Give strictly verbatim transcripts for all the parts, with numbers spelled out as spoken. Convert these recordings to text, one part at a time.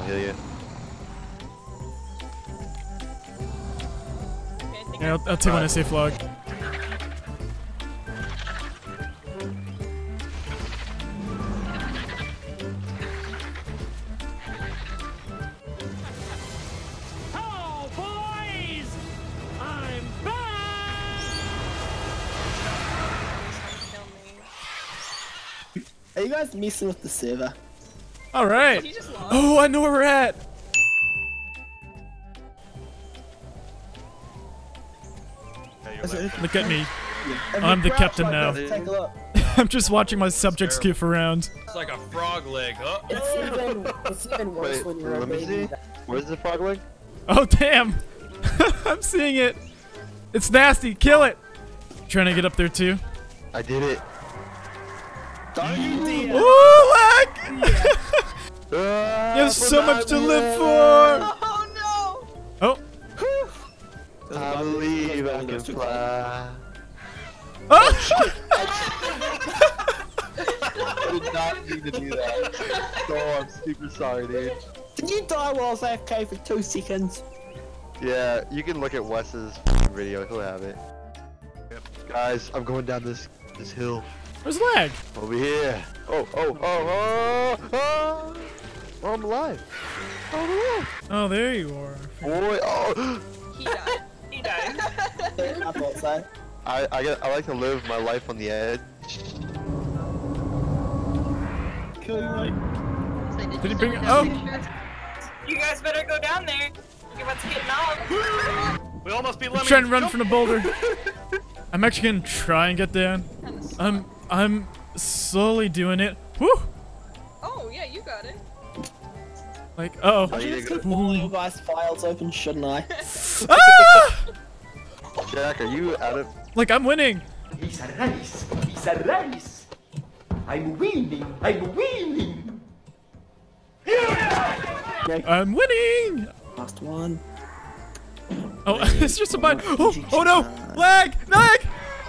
heal you. Yeah, I'll, I'll take one to safe log. Hello, boys! I'm back! Are you guys messing with the server? All right. Oh, I know where we're at. Look at me. If I'm you the crouch captain like now. this, take a look. I'm just watching my subjects goof around. It's like a frog leg. Oh. It's even, it's even worse Wait, when you're a let me baby. see. Where's the frog leg? Oh, damn. I'm seeing it. It's nasty. Kill it. Trying to get up there too. I did it. Don't you dare. Ooh, lag. Ah, You have so much to live for. Oh no! Oh. I believe I can fly. Oh. I did not mean to do that. Oh, I'm super sorry, dude. Did you die while I was A F K for two seconds? Yeah, you can look at Wes's video. He'll have it. Yep. Guys, I'm going down this this hill. Where's lag? Over here. Oh, oh, oh, oh, oh. Oh, I'm alive. Oh, I'm alive. Oh, there you are. Boy, oh. He died. He died. I thought so. I I get I like to live my life on the edge. Kill you, mate. Did he bring it? Oh. You guys better go down there. You're about to get knocked. We almost be I'm lemons. trying to run from the boulder. I'm actually gonna try and get down. I'm I'm slowly doing it. Woo! Oh yeah, you got it. Like, uh I oh. should just keep all your guys' files open, shouldn't I? Ah! Jack, are you out of? Like, I'm winning. It's a race. It's a race. I'm winning. I'm winning. I'm winning. Last one. Oh, it's just a bind. Oh, oh no! Lag! Lag!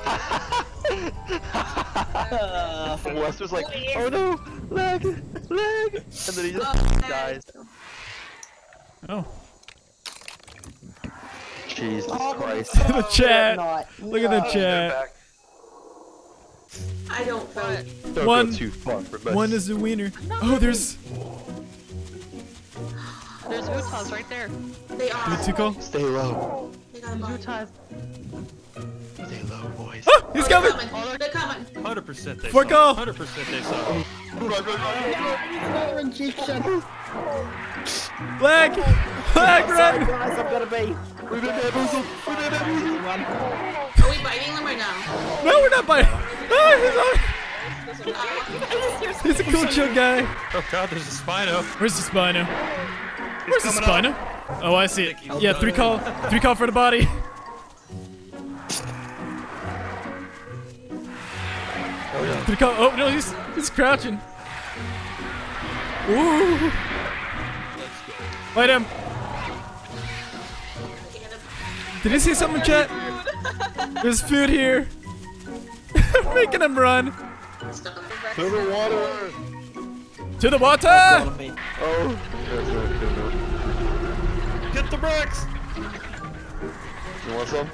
Uh, Wes was like, oh no, lag, lag, and then he just dies. Oh. Jesus Oh, Christ. The chat. night. Look at the No. chat. I don't want. Don't One- go too far for Wes. One is the winner. Oh, there's. There's Utahs right there. They Do are. it too cool. Stay low. They got a body. Utahs. Stay low, boys. Oh, he's coming. They're coming. one hundred percent they Fork saw. off. one hundred percent they saw. Another injection. Lag! Lag, Sorry, run! guys, I've got to be. We've been bamboozled. We've been bamboozled. Are we biting them or no? No, we're not biting. Ah, he's, on. He's a cool chill guy. Oh god, there's a Spino. Where's the Spino? Where's the coming Spino? Oh, I see it. Yeah, three call. Three call for the body. Three call. Oh, no, he's, he's crouching. Ooh. Fight him. Did you see something, chat? There's food here. Making him run. To the water. To the water! Oh. That's not good enough. Get the bricks! You want some?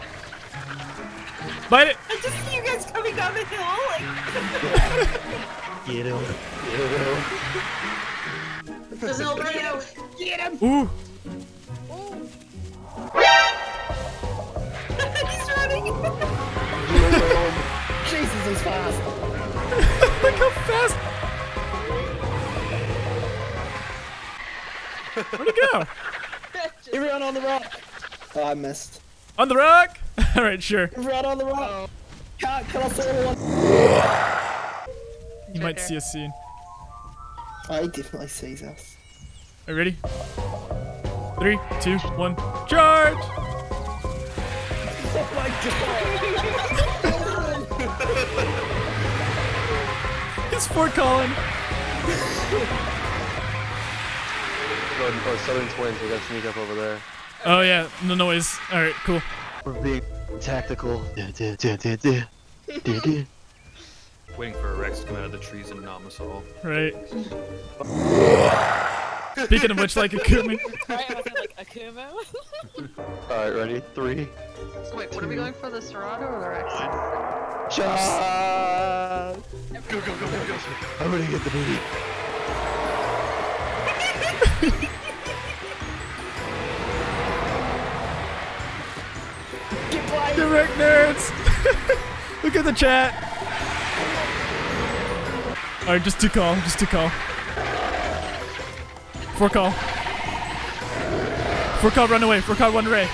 Bite it! I just see you guys coming down the hill. Like. Get him. Get him. There's no radio. Get him. Ooh. He's running. Jesus, he's fast. Look how fast! Where'd he go? Everyone on the rock. Oh, I missed. On the rock? Alright, sure. Everyone on the rock. Can't kill us all at once. You might see us soon. Oh, he definitely sees us. Are you ready? Three, two, one, charge! Oh my god! It's Fort Colin. Oh, Southern Twins, we gotta sneak up over there. Oh yeah, no noise. Alright, cool. We're being tactical. Yeah, yeah, yeah, yeah, yeah. Yeah, yeah. Waiting for a Rex to come out of the trees and nom us all. Right. Speaking of which, like Akumi. Alright, I was like Akumo. Alright, ready? Three. So wait, what are we going for, the Serato or the Rex? Shot! Go, go, go, go, go. I'm gonna get the booty. Direct nerds! Look at the chat! Alright, just two call, just two call. Four call. Four call, run away, four call, run away.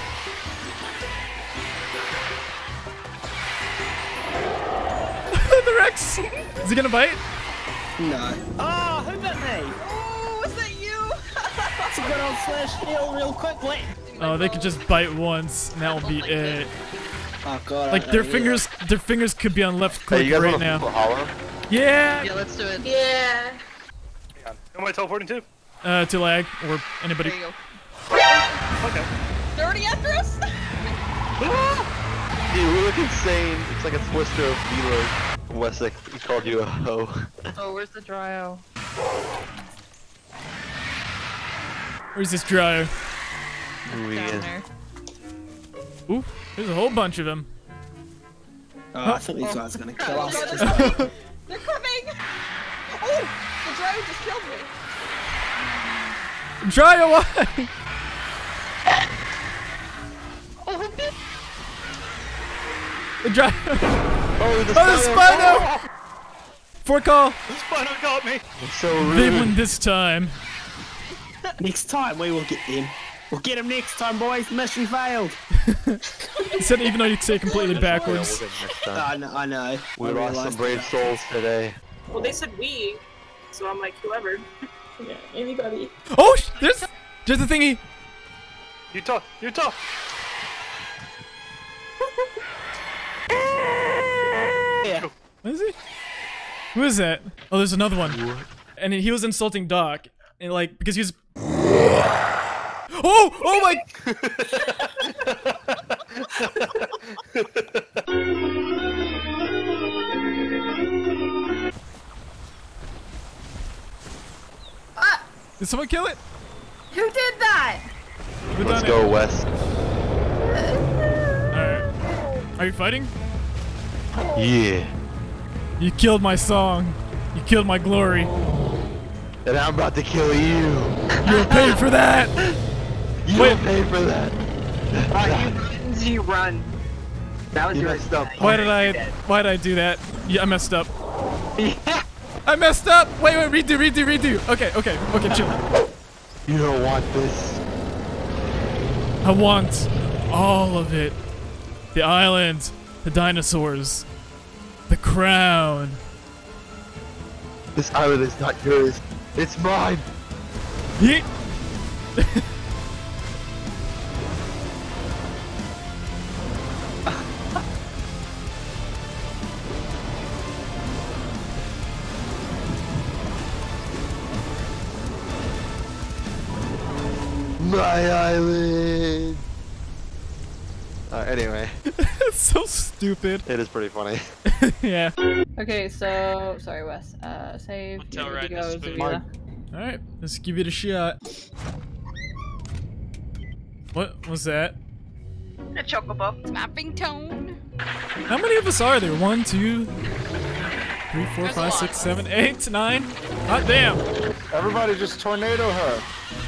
The Rex! Is he gonna bite? No. Oh, who bit me? Oh, was that you? That's a good old slash heal real quickly. Oh, they could just bite once, and that will be it. Oh god. Like their fingers, their fingers could be on left click Hey, you guys right wanna now. put hollow? Yeah. Yeah, let's do it. Yeah. Who am I teleporting to? Uh, to lag or anybody. There you go. Okay. They're already after us? Dude, we look insane. It's like a twister of Velos. Wessex, he called you a hoe. Oh, where's the dryo? Where's this dryer? Ooh, he Down is. there. Ooh, there's a whole bunch of them. Oh, I think these guys are gonna kill us. They're Just coming! They're coming! Oh! The drone just killed me! Dryer, why? Oh, The dryer. Oh, the Oh, the Spino! Four call. The Spino got me. It's so They rude. win this time. next time we will get them. We'll get them next time, boys. Mission failed. He said even though you say completely Yeah, backwards. we'll get next time. I know. I know. We I lost realised some brave that. souls today. well, they said we, so I'm like, whoever. Yeah, anybody. Oh, sh there's there's the thingy. Utah, Utah. Yeah. What is he? Who is that? Oh, there's another one. And he was insulting Doc, and like because he was. Oh! Oh my! Did someone kill it? Who did that? Who Let's done go, it? West. Alright. Are you fighting? Yeah. You killed my song. You killed my glory. And I'm about to kill you. You'll pay for that! You Wait. will pay for that. You run. That was You your messed up. Why did I why did I do that? Yeah, I messed up. I messed up! Wait, wait, redo, redo, redo. Okay, okay, okay, chill. You don't want this. I want all of it. The island, the dinosaurs, the crown. This island is not yours. It's mine. Yeet. My island. Uh, anyway, It's so stupid. it is pretty funny. Yeah. Okay, so sorry, Wes. Uh, save. Hotel You're ready to ride go, is food. Zavila. Alright, let's give it a shot. What was that? A chocobo. Snapping tone. How many of us are there? One, two, three, four, There's a five, lot. six, seven, eight, nine. Hot damn. Everybody just tornado her.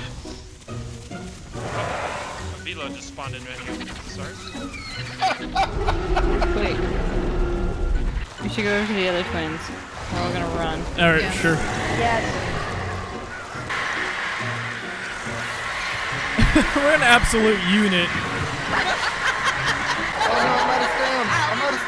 Velo just spawned in right here. Sorry. Wait. We should go to the other twins. We're all gonna run. Alright, Yeah. sure. Yes. We're an absolute unit. I'm out of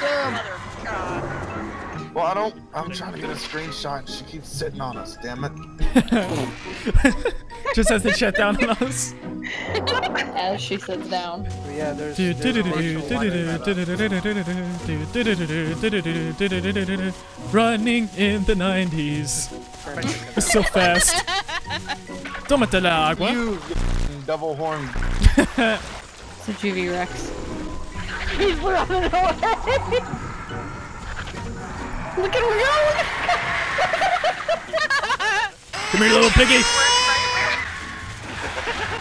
stem. Well, I don't. I'm trying to get a screenshot. And she keeps sitting on us. Damn it. Just as they shut down on us. As she sits down. Yeah, there's. Do- there's do- do- a do- virtual do- one do- in that, do- uh, do- do- do- do- do- do- do- do- do- do- do- do- running in the nineties. So fast. Tómate la agua. You f***ing double horn. It's a G V Rex. He's running away! Look at him go! Come here, little piggy.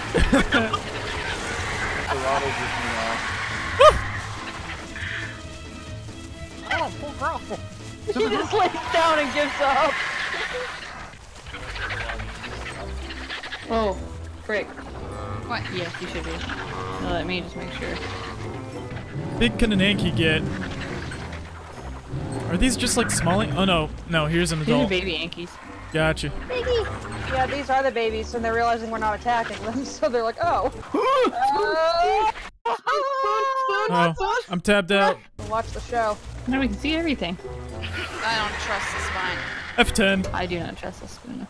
Toronto gives me off. Oh, poor girl. He just lays down and gives up. Oh, frick. What? Yes, you should be. No, let me just make sure. Big can an Anki get? Are these just like small? Oh no, no. Here's an These are adult. baby Yankees. Gotcha. Baby. Yeah, these are the babies, and they're realizing we're not attacking them, so they're like, oh. uh, Oh, I'm tapped out. Watch the show. Now we can see everything. I don't trust the spine. F ten. I do not trust this spoon.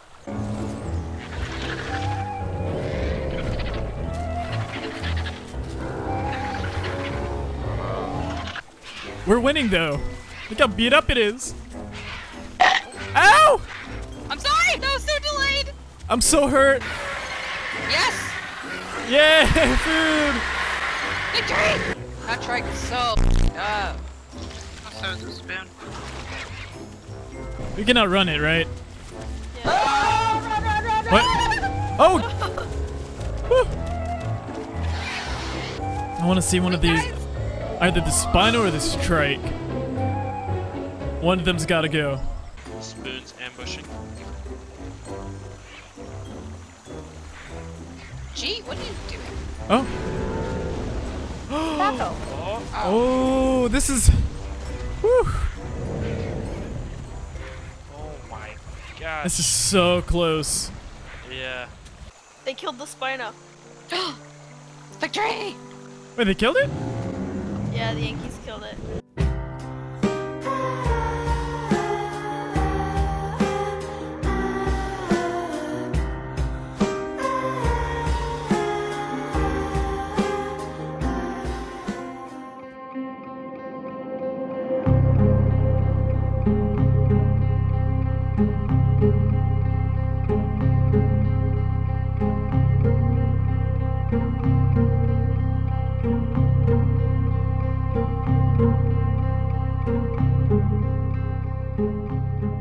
We're winning though. Look how beat up it is. Ow! I'm sorry! That was so delayed! I'm so hurt. Yes! Yeah, food! Victory! That trike is so uh so is the spoon. We can outrun it, right? Yeah. Oh, run, run, run, What? Oh! Woo. I want to see one of these. Either the Spino or the Strike. One of them's gotta go. Spoon's ambushing. Gee, what are you doing? Oh. Taco. Oh. Oh, this is. Whew. Oh my god. This is so close. Yeah. They killed the Spino. Victory! Wait, they killed it? Yeah, the Yankees killed it. Thank you.